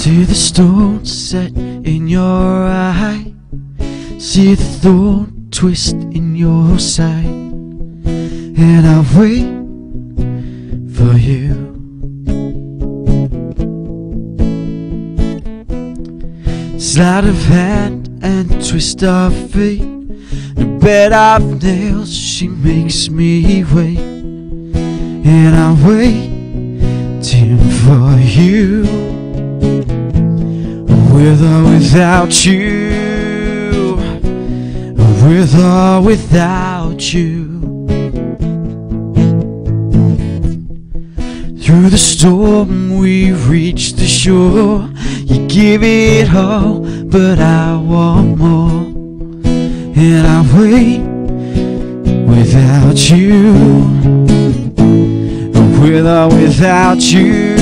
See the stone set in your eye, see the thorn twist in your side, and I wait for you. Sleight of hand and twist of fate, a bed of nails, she makes me wait, and I'm waiting for you. With or without you, with or without you. Through the storm we reach the shore. You give it all, but I want more, and I wait without you, with or without you.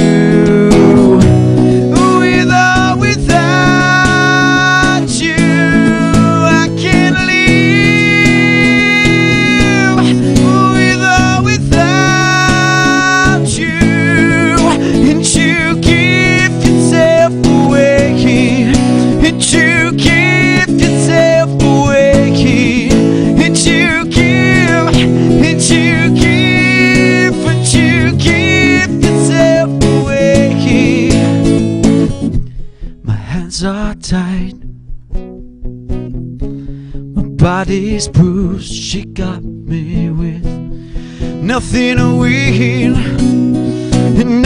Are tight, my body's bruised, she got me with nothing to win and